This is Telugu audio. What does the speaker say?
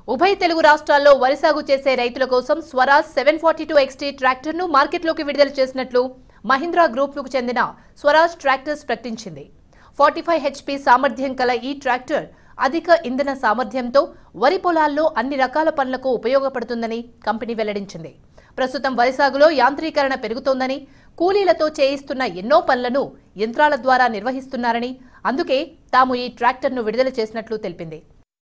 ఉభయ తెలుగు రాష్ట్రాల్లో వరి సాగు చేసే రైతుల కోసం స్వరాజ్ 742 XT ట్రాక్టర్ను మార్కెట్లోకి విడుదల చేసినట్లు మహీంద్రా గ్రూప్కు చెందిన స్వరాజ్ ట్రాక్టర్స్ ప్రకటించింది. 45 HP సామర్థ్యం కల ఈ ట్రాక్టర్ అధిక ఇంధన సామర్థ్యంతో వరి పొలాల్లో అన్ని రకాల పనులకు ఉపయోగపడుతుందని కంపెనీ వెల్లడించింది. ప్రస్తుతం వరి సాగులో యాంత్రీకరణ పెరుగుతోందని, కూలీలతో చేయిస్తున్న ఎన్నో పనులను యంత్రాల ద్వారా నిర్వహిస్తున్నారని, అందుకే తాము ఈ ట్రాక్టర్ను విడుదల చేసినట్లు తెలిపింది.